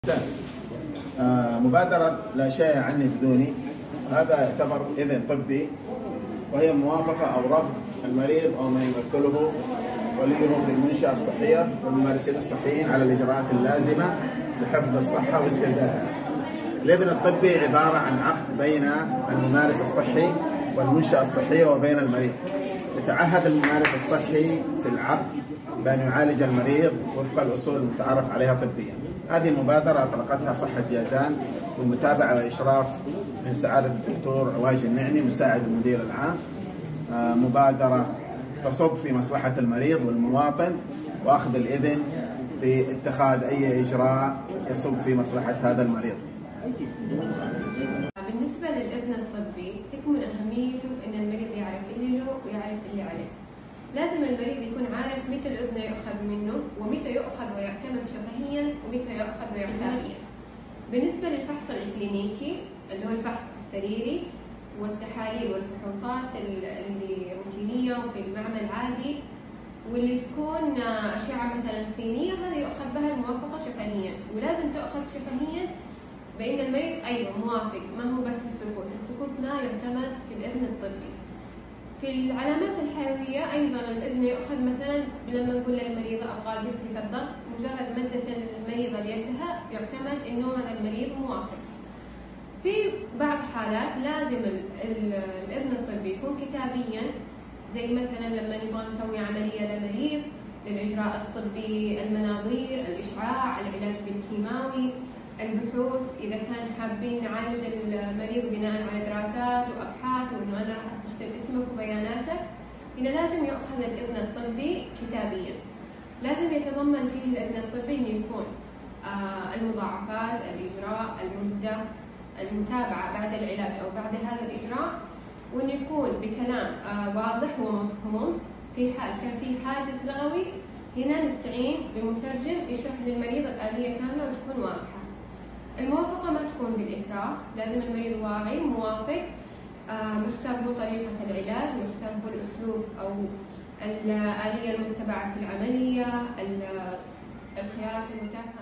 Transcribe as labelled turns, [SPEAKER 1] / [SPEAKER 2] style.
[SPEAKER 1] مبادرة لا شيء عني بدوني، هذا يعتبر إذن طبي، وهي موافقة أو رفض المريض أو من يمثله وليه في المنشأة الصحية والممارسين الصحيين على الإجراءات اللازمة لحفظ الصحة واستردادها. الإذن الطبي عبارة عن عقد بين الممارس الصحي والمنشأة الصحية وبين المريض. يتعهد الممارس الصحي في العقد بأن يعالج المريض وفق الأصول المتعارف عليها طبيا. هذه مبادرة أطلقتها صحة جازان بالمتابعة وإشراف من سعادة الدكتور عواج النعمي مساعد المدير العام. مبادرة تصب في مصلحة المريض والمواطن وأخذ الإذن باتخاذ أي إجراء يصب في مصلحة هذا المريض.
[SPEAKER 2] بالنسبة للإذن الطبي تكمن أهميته في أن المريض يعرف اللي له ويعرف اللي عليه. لازم المريض يكون عارف متى الإذن يؤخذ منه ومتى يؤخذ ويعتمد شفهيا ومتى يؤخذ ويعتمد. بالنسبة للفحص الإكلينيكي اللي هو الفحص السريري والتحاليل والفحوصات اللي روتينية وفي المعمل عادي واللي تكون أشعة مثلا سينية، هذا يؤخذ بها الموافقة شفهيا، ولازم تؤخذ شفهيا بأن المريض أيضا موافق، ما هو بس السكوت ما يعتمد في الإذن الطبي. في العلامات الحيوية أيضا الإذن يؤخذ مثلا لما نقول للمريضة أبغى أقيس لك الضغط، مجرد مدة المريضة ليدها يعتمد إنه هذا المريض موافق. في بعض حالات لازم الإذن الطبي يكون كتابيا، زي مثلا لما نبغى نسوي عملية لمريض للإجراء الطبي، المناظير، الإشعاع، العلاج بالكيماوي، البحوث، إذا كان حابين نعالج المريض بناء على دراسات وأبحاث وإنه أنا راح أستخدم اسمك وبياناتك، هنا لازم يؤخذ الإذن الطبي كتابيا. لازم يتضمن فيه الإذن الطبي إنه يكون المضاعفات، الإجراء، المدة، المتابعة بعد العلاج أو بعد هذا الإجراء، وإنه يكون بكلام واضح ومفهوم. في حال كان في حاجز لغوي هنا نستعين بمترجم يشرح للمريض الآلية كاملة وتكون واضحة. الموافقة ما تكون بالإكراه، لازم المريض واعي موافق، مختار له طريقة العلاج، مختار له الأسلوب أو الآلية المتبعة في العملية، الخيارات المتاحة.